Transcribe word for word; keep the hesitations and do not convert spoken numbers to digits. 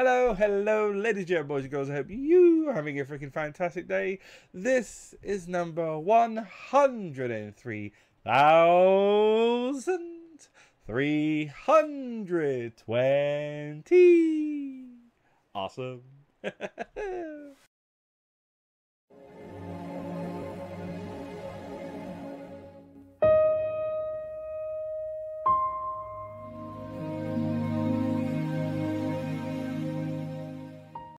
Hello, hello, ladies and gentlemen, boys and girls. I hope you are having a freaking fantastic day. This is number one hundred three thousand three hundred twenty. Awesome.